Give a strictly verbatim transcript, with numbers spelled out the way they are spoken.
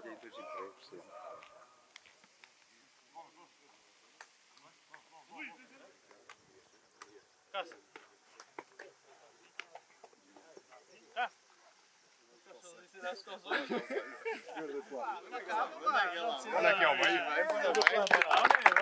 trabalhei em dois empregos, sim. Casa. Casa. Olha aqui ao meio, vai, vai, vai.